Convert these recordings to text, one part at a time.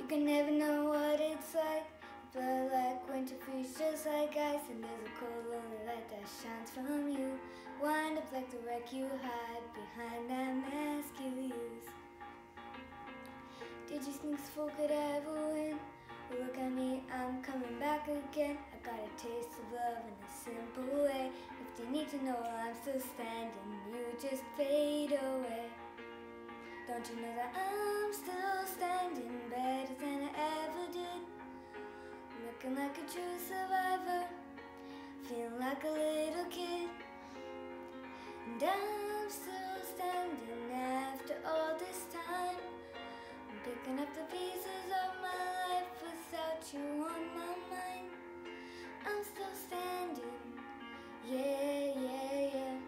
You can never know what it's like. Blood like winter freeze just like ice. And there's a cold lonely light that shines from you. Wind up like the wreck you hide behind that mask you use. Did you think this fool could ever win? Well, look at me, I'm coming back again. I got a taste of love in a simple way. If you need to know I'm still standing, you just fade away. Don't you know that I'm still standing better than I ever did? Looking like a true survivor, feeling like a little kid. And I'm still standing after all this time. I'm picking up the pieces of my life without you on my mind. I'm still standing, yeah, yeah, yeah.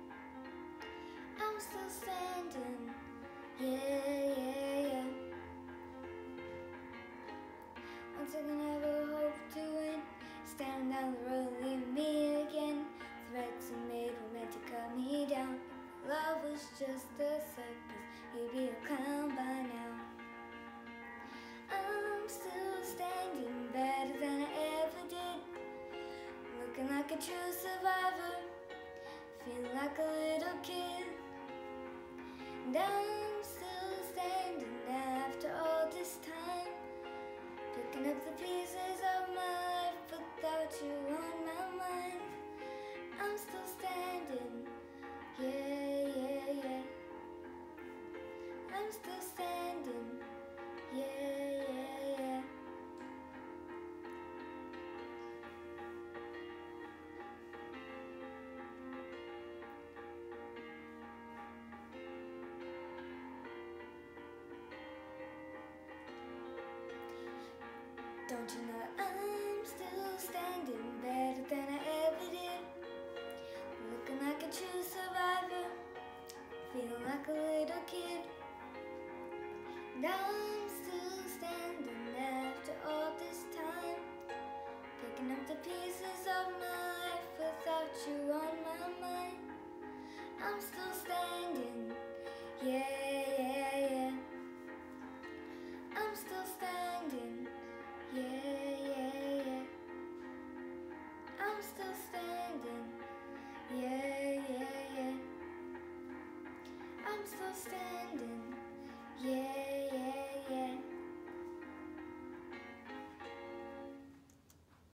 I'm still standing, yeah, yeah, yeah. Once I can ever hope to win, standing down the road and leave me again. Threats you made were meant to cut me down. Love was just a circus, you'd be a clown by now. I'm still standing better than I ever did. Looking like a true survivor, feeling like a little kid. And I'm still standing after all this time, picking up the pieces of my life without you on my mind. I'm still standing, yeah, yeah, yeah. I'm still standing, yeah, yeah, yeah. Don't you know I'm still standing better than I ever did? Looking like a true survivor, feeling like a little kid. Now